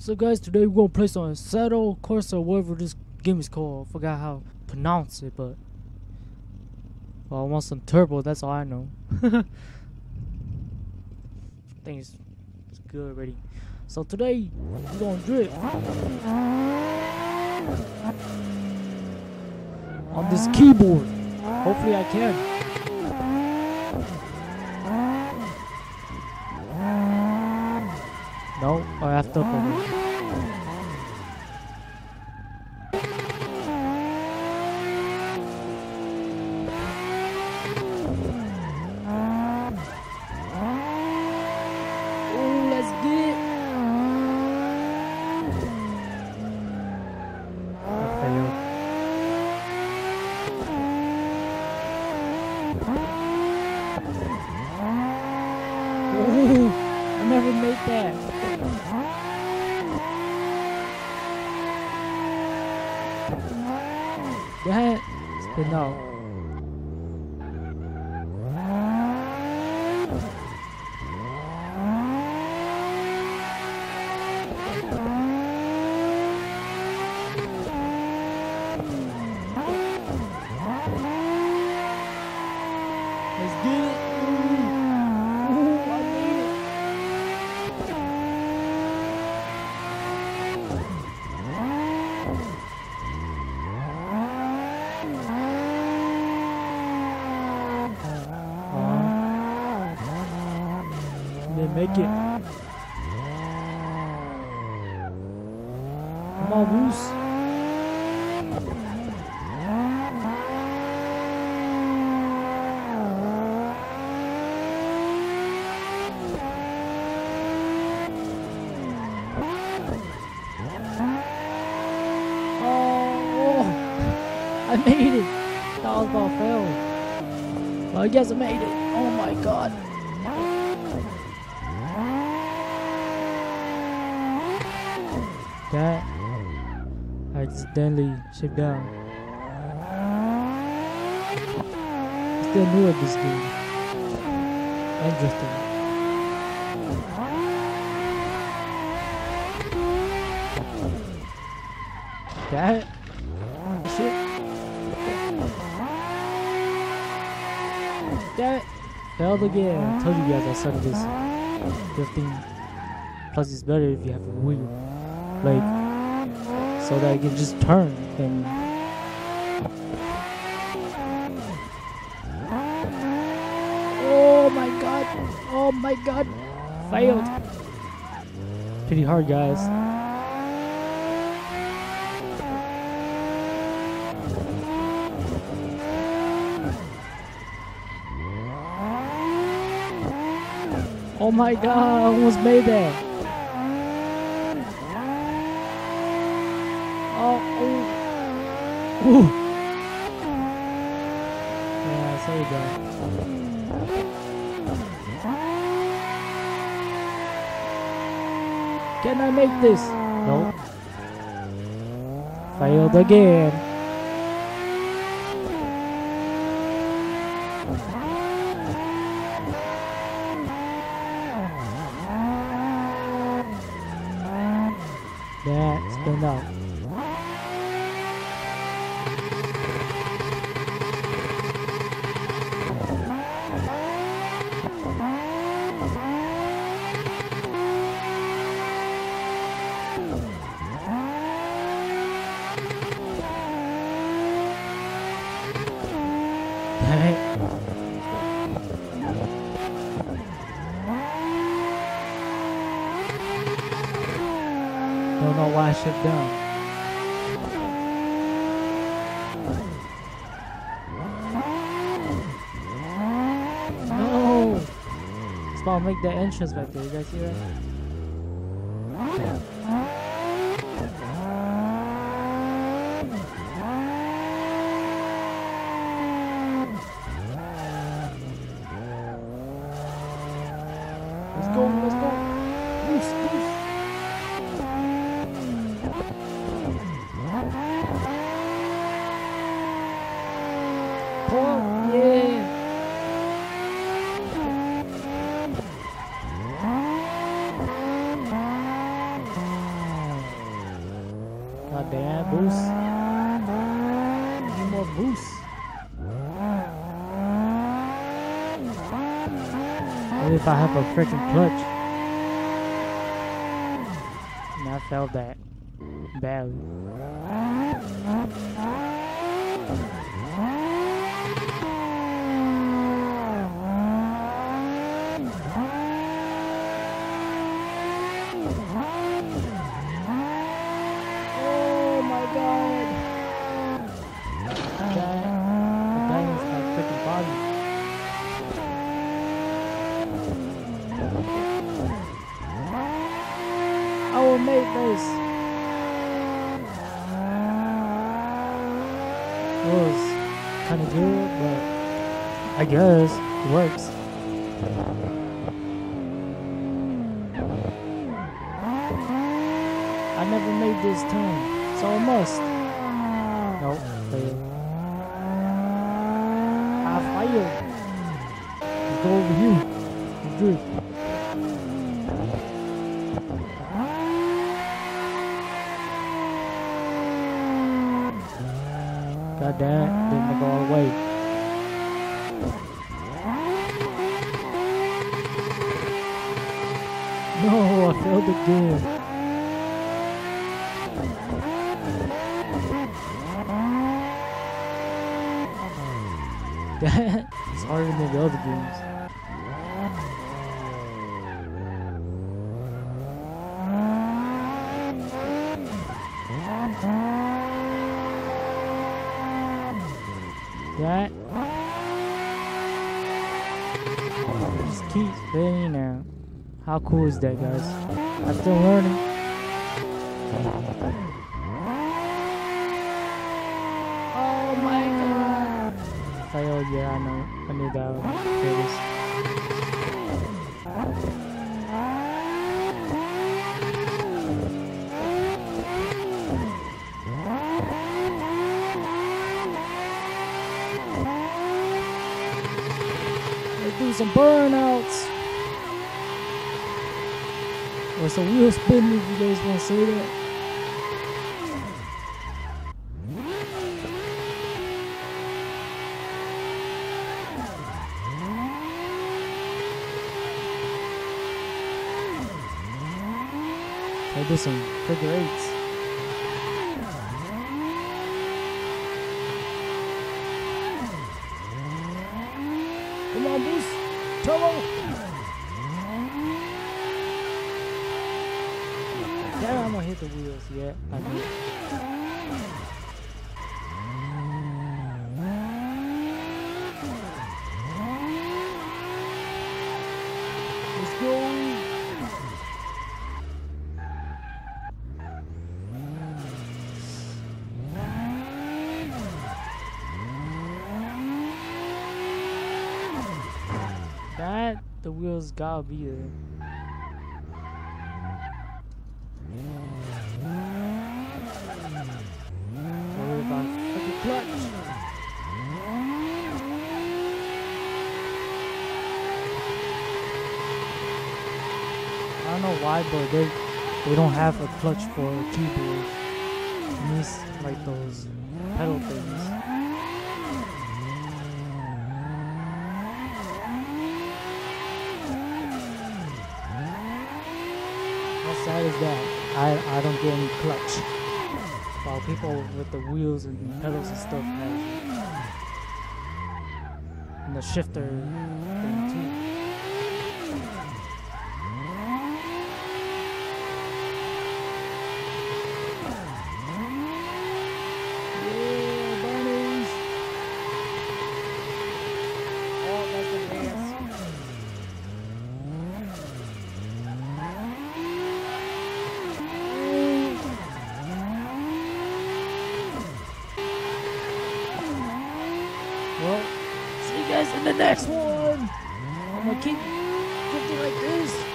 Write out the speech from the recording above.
So guys, today we're gonna play some Assetto, Corsa, whatever this game is called. I forgot how to pronounce it, but well, I want some turbo, that's all I know. I think it's good already. So today we're gonna drift on this keyboard. Hopefully I can. No, I have to open it. Oh, let's get it. I failed. Oh, I never made that. That spin out. Let's get it. Ooh, I made it. Didn't make it. Come on, Bruce. Oh, I made it. That was about failed. Well, I guess I made it. Oh my god. That I accidentally shipped down. Still new at this game. And drifting. That shit. That failed again. I told you guys I suck at this drifting. Plus it's better if you have a wheel. Like, so that I can just turn and oh my god, failed. Pretty hard, guys. Oh my god, I almost made that. Ooh. Yeah, sorry guys. Can I make this? No. Failed again. That's been out. Don't know why I shut down. No! It's about to make that entrance back there. You guys see that? Let's go, let's go. Boost, boost. Oh, yeah. God damn, boost. Need more boost. Maybe if I have a freaking clutch. And I felt that badly. Oh my god! That is my freaking body. I will make this. It was kind of good, but I guess it works. I never made this turn, so I must. Nope, failed. I failed. Let's go over here. Let's drift. God damn, didn't go all the way. No, I failed again. It's harder than the other games. That just keeps spinning out. How cool is that, guys? I'm still learning. Oh my god! Failed, yeah, I know. I knew that one. Let's do some burnouts. Or some wheel spinning if you guys want to say that. I do some figure eights. Come on, Boost! Turbo! Yeah, I'm gonna hit the wheels. Yeah, I did. Let's go! That, the wheels gotta be there. Worry about the clutch. I don't know why, but they don't have a clutch for a keyboard. It needs like those pedal things. How sad is that? I don't get any clutch. While people with the wheels and pedals and stuff have. And the shifter thing too. Yeah, bunnies! Oh, that's the gas. Well, see you guys in the next one. I'm gonna keep drifting like this.